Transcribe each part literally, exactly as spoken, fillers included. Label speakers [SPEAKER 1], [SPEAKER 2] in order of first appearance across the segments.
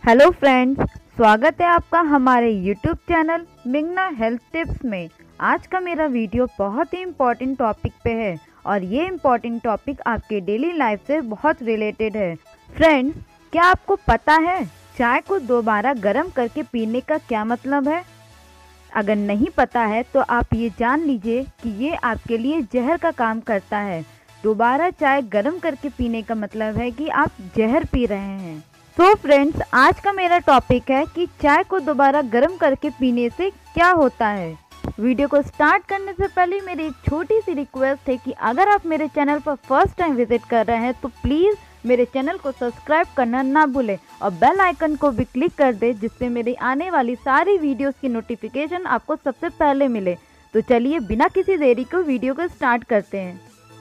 [SPEAKER 1] Hello friends, स्वागत है आपका हमारे यूट्यूब चैनल मिंगना हेल्थ टिप्स में। आज का मेरा वीडियो बहुत ही इम्पोर्टेंट टॉपिक पे है और ये इम्पोर्टेंट टॉपिक आपके डेली लाइफ से बहुत रिलेटेड है। फ्रेंड्स, क्या आपको पता है चाय को दोबारा गर्म करके पीने का क्या मतलब है? अगर नहीं पता है तो आप ये जान लीजिए कि ये आपके लिए जहर का काम करता है। दोबारा चाय गर्म करके पीने का मतलब है कि आप जहर पी रहे हैं। तो फ्रेंड्स, आज का मेरा टॉपिक है कि चाय को दोबारा गर्म करके पीने से क्या होता है। वीडियो को स्टार्ट करने से पहले मेरी एक छोटी सी रिक्वेस्ट है कि अगर आप मेरे चैनल पर फर्स्ट टाइम विजिट कर रहे हैं तो प्लीज़ मेरे चैनल को सब्सक्राइब करना ना भूलें और बेल आइकन को भी क्लिक कर दें, जिससे मेरी आने वाली सारी वीडियोस की नोटिफिकेशन आपको सबसे पहले मिले। तो चलिए बिना किसी देरी को वीडियो को स्टार्ट करते हैं।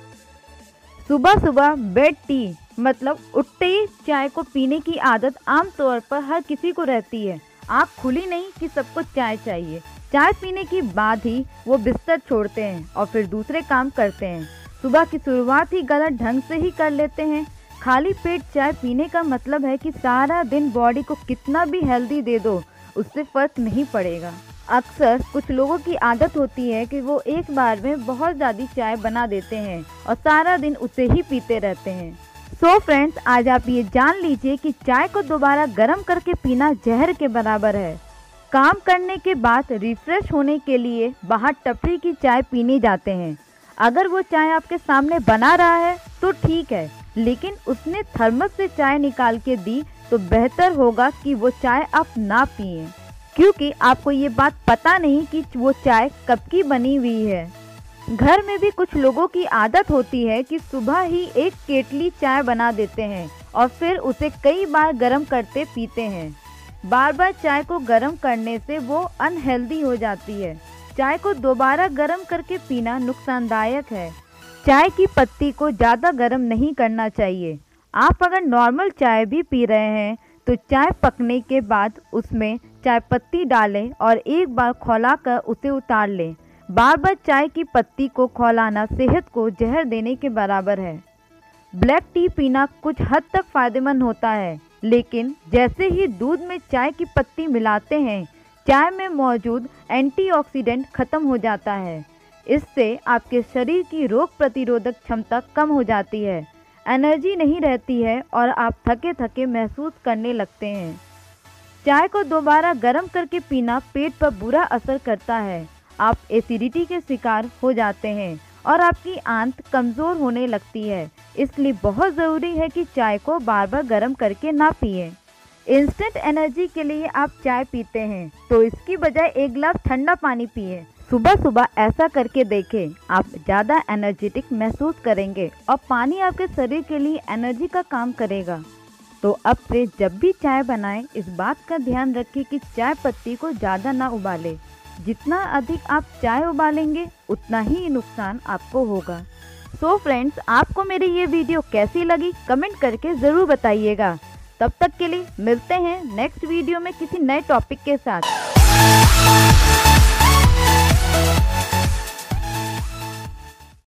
[SPEAKER 1] सुबह सुबह बेड टी मतलब उठते ही चाय को पीने की आदत आमतौर पर हर किसी को रहती है। आँख खुली नहीं कि सबको चाय चाहिए। चाय पीने के बाद ही वो बिस्तर छोड़ते हैं और फिर दूसरे काम करते हैं। सुबह की शुरुआत ही गलत ढंग से ही कर लेते हैं। खाली पेट चाय पीने का मतलब है कि सारा दिन बॉडी को कितना भी हेल्दी दे दो, उससे फ़र्क नहीं पड़ेगा। अक्सर कुछ लोगों की आदत होती है कि वो एक बार में बहुत ज़्यादा चाय बना देते हैं और सारा दिन उसे ही पीते रहते हैं। सो फ्रेंड्स, आज आप ये जान लीजिए कि चाय को दोबारा गर्म करके पीना जहर के बराबर है। काम करने के बाद रिफ्रेश होने के लिए बाहर टपरी की चाय पीने जाते हैं। अगर वो चाय आपके सामने बना रहा है तो ठीक है, लेकिन उसने थर्मस से चाय निकाल के दी तो बेहतर होगा कि वो चाय आप ना पिएं, क्योंकि आपको ये बात पता नहीं कि वो चाय कब की बनी हुई है। घर में भी कुछ लोगों की आदत होती है कि सुबह ही एक केटली चाय बना देते हैं और फिर उसे कई बार गर्म करते पीते हैं। बार बार चाय को गर्म करने से वो अनहेल्दी हो जाती है। चाय को दोबारा गर्म करके पीना नुकसानदायक है। चाय की पत्ती को ज़्यादा गर्म नहीं करना चाहिए। आप अगर नॉर्मल चाय भी पी रहे हैं तो चाय पकने के बाद उसमें चाय पत्ती डालें और एक बार खौला कर उसे उतार लें। बार बार चाय की पत्ती को खौलाना सेहत को जहर देने के बराबर है। ब्लैक टी पीना कुछ हद तक फ़ायदेमंद होता है, लेकिन जैसे ही दूध में चाय की पत्ती मिलाते हैं, चाय में मौजूद एंटीऑक्सीडेंट खत्म हो जाता है। इससे आपके शरीर की रोग प्रतिरोधक क्षमता कम हो जाती है, एनर्जी नहीं रहती है और आप थके थके महसूस करने लगते हैं। चाय को दोबारा गर्म करके पीना पेट पर बुरा असर करता है। आप एसिडिटी के शिकार हो जाते हैं और आपकी आंत कमज़ोर होने लगती है। इसलिए बहुत ज़रूरी है कि चाय को बार बार गर्म करके ना पिएं। इंस्टेंट एनर्जी के लिए आप चाय पीते हैं तो इसकी बजाय एक गिलास ठंडा पानी पिएं। सुबह सुबह ऐसा करके देखें, आप ज़्यादा एनर्जेटिक महसूस करेंगे और पानी आपके शरीर के लिए एनर्जी का काम करेगा। तो अब से जब भी चाय बनाएं, इस बात का ध्यान रखें कि चाय पत्ती को ज़्यादा ना उबालें। जितना अधिक आप चाय उबालेंगे उतना ही नुकसान आपको होगा। सो फ्रेंड्स, आपको मेरी ये वीडियो कैसी लगी कमेंट करके ज़रूर बताइएगा। तब तक के लिए मिलते हैं नेक्स्ट वीडियो में किसी नए टॉपिक के साथ।